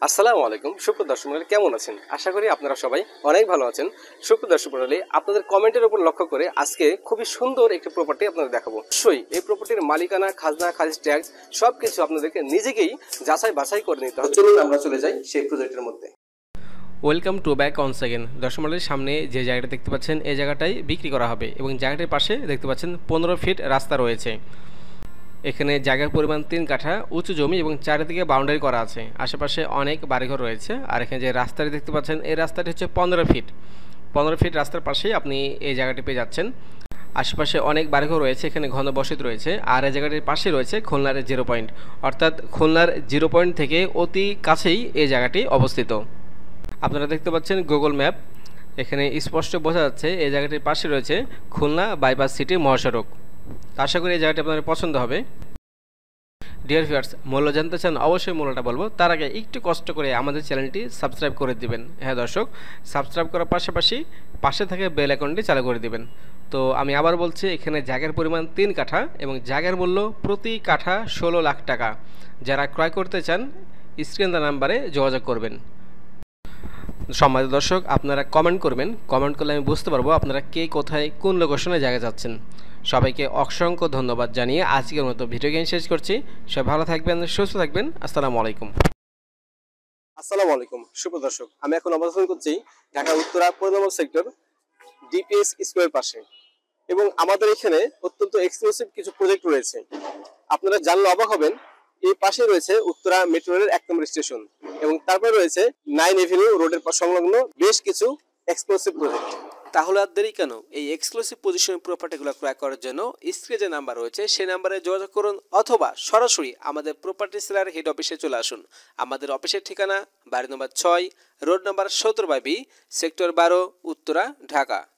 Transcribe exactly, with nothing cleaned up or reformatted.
আসসালামু আলাইকুম সুপ্রিয় দর্শক মণ্ডলী, কেমন আছেন? আশা করি আপনারা সবাই অনেক ভালো আছেন। সুপ্রিয় দর্শক মণ্ডলী, আপনাদের কমেন্টের উপর লক্ষ্য করে আজকে খুবই সুন্দর একটি প্রপার্টি আপনাদের দেখাবো। অবশ্যই এই প্রপার্টির মালিকানা, খাজনা, খারিজ ট্যাক্স সবকিছু আপনাদেরকে নিজেকেই যাচাই বাছাই করে নিতে হবে। চলুন আমরা চলে যাই সেই প্রজেক্টের মধ্যে। Welcome to back on second. দর্শক মণ্ডলীর সামনে যে জায়গাটা দেখতে পাচ্ছেন এই জায়গাটাই বিক্রি করা হবে এবং জায়গাটির পাশে দেখতে পাচ্ছেন পনেরো ফিট রাস্তা রয়েছে। এখানে জায়গার পরিমাণ তিন কাঠা, উঁচু জমি এবং চারিদিকে বাউন্ডারি করা আছে। আশেপাশে অনেক বাড়িঘর রয়েছে। আর এখানে যে রাস্তাটি দেখতে পাচ্ছেন এই রাস্তাটি হচ্ছে পনেরো ফিট পনেরো ফিট রাস্তার পাশেই আপনি এই জায়গাটি পেয়ে যাচ্ছেন। আশেপাশে অনেক বাড়িঘর রয়েছে, এখানে ঘনবসতি রয়েছে। আর এই জায়গাটির পাশে রয়েছে খুলনার জিরো পয়েন্ট, অর্থাৎ খুলনার জিরো পয়েন্ট থেকে অতি কাছেই এই জায়গাটি অবস্থিত। আপনারা দেখতে পাচ্ছেন গুগল ম্যাপ, এখানে স্পষ্ট বোঝা যাচ্ছে এই জায়গাটির পাশে রয়েছে খুলনা বাইপাস সিটি মহাসড়ক। আশা করি এই জায়গাটি আপনাদের পছন্দ হবে। ডিয়ার ভিউয়ার্স, মূল্য জানতে চান? অবশ্যই মূল্যটা বলবো, তার আগে একটু কষ্ট করে আমাদের চ্যানেলটি সাবস্ক্রাইব করে দিবেন। হ্যাঁ দর্শক, সাবস্ক্রাইব করার পাশাপাশি পাশে থেকে বেল আইকনটি চালু করে দিবেন। তো আমি আবার বলছি, এখানে জায়গার পরিমাণ তিন কাঠা এবং জায়গার মূল্য প্রতি কাঠা ষোলো লাখ টাকা। যারা ক্রয় করতে চান স্ক্রিন দেওয়া নাম্বারে যোগাযোগ করবেন। সম্মানিত দর্শক, আপনারা কমেন্ট করবেন, কমেন্ট করলে আমি বুঝতে পারবো আপনারা কে কোথায় কোন লোকেশনে জায়গা যাচ্ছেন। সবাইকে অসংখ্য ধন্যবাদ জানিয়ে আজকের মতো ভিডিও গেম শেষ করছি। সবাই ভালো থাকবেন, সুস্থ থাকবেন। আসসালামু আলাইকুম। আসসালামু আলাইকুম সুপ্রিয় দর্শক, আমি এখন অবস্থান করছি ঢাকা উত্তরা পনেরো নম্বর সেক্টর ডিপিএস স্কোয়ার পাশে এবং আমাদের এখানে অত্যন্ত এক্সক্লুসিভ কিছু প্রজেক্ট রয়েছে। আপনারা জানলে অবাক হবেন, এই পাশে রয়েছে উত্তরা মেট্রো রেলের এক নম্বর স্টেশন এবং তারপরে রয়েছে নাইন এভিনিউ রোডের সংলগ্ন বেশ কিছু এক্সক্লুসিভ প্রজেক্ট। তাহলে আর দেরি কেন? এই এক্সক্লুসিভ পজিশনের প্রপার্টিগুলো ক্রয় করার জন্য স্ক্রিনে যে নাম্বার রয়েছে সেই নাম্বারে যোগাযোগ করুন অথবা সরাসরি আমাদের প্রপার্টি সেলার হেড অফিসে চলে আসুন। আমাদের অফিসের ঠিকানা বাড়ি নম্বর ছয়, রোড নম্বর সতেরো বাই বি, সেক্টর বারো, উত্তরা, ঢাকা।